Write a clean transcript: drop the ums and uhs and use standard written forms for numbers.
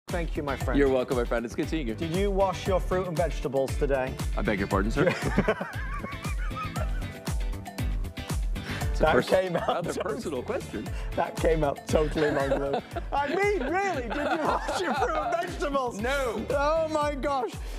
Thank you, my friend. You're welcome, my friend. It's good seeing you. Did you wash your fruit and vegetables today? I beg your pardon, sir. That came out rather personal question. That came out totally long. I mean, really, did you wash your fruit and vegetables? No. Oh my gosh.